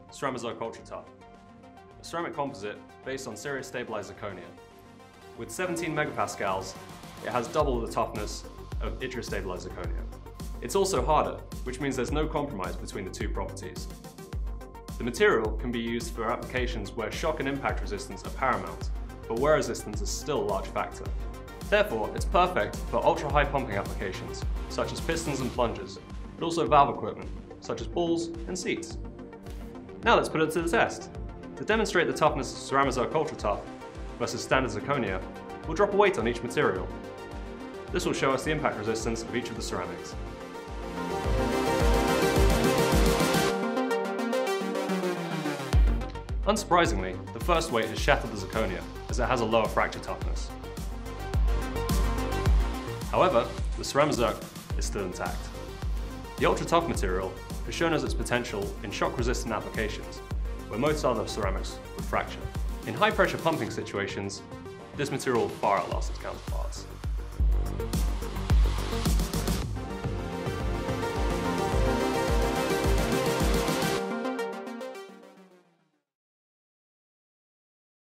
CeramaZirc Ultra Tough, a ceramic composite based on serious stabilized zirconia. With 17 megapascals, it has double the toughness of yttria-stabilized zirconia. It's also harder, which means there's no compromise between the two properties. The material can be used for applications where shock and impact resistance are paramount, but wear resistance is still a large factor. Therefore, it's perfect for ultra-high pumping applications, such as pistons and plungers, but also valve equipment, such as balls and seats. Now let's put it to the test. To demonstrate the toughness of CeramaZirc Ultra Tough versus standard zirconia, we'll drop a weight on each material. This will show us the impact resistance of each of the ceramics. Unsurprisingly, the first weight has shattered the zirconia, as it has a lower fracture toughness. However, the CeramaZirc is still intact. The Ultra Tough material has shown us its potential in shock-resistant applications, where most other ceramics would fracture. In high-pressure pumping situations, this material will far outlast its counterparts.